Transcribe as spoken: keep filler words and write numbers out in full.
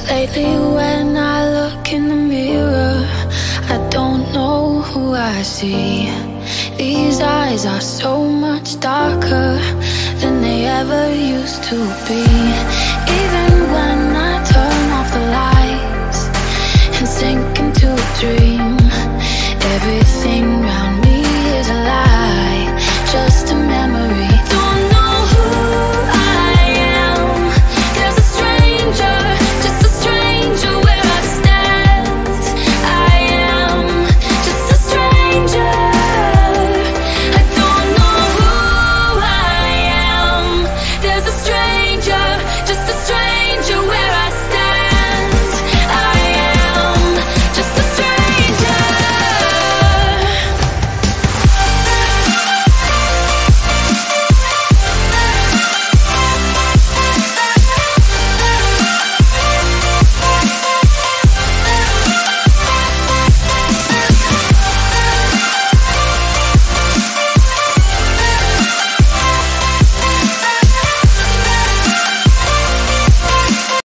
Lately when I look in the mirror, I don't know who I see. These eyes are so much darker than they ever used to be.